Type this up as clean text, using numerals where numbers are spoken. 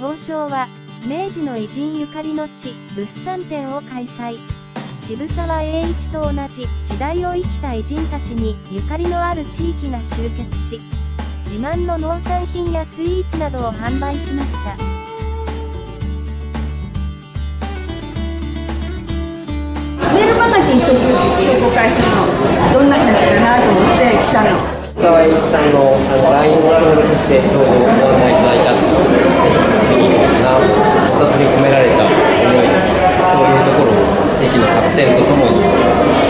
東証は、明治の偉人ゆかりの地、物産展を開催。渋沢栄一と同じ時代を生きた偉人たちにゆかりのある地域が集結し、自慢の農産品やスイーツなどを販売しました。 メールマガジン一つ紹介するの、どんな人かなと思って来たの。 沢栄一さんの LINE ワールドとしてどうぞご案内いただいた時に雑に込められた思い、そういうところを地域のカクテルとともに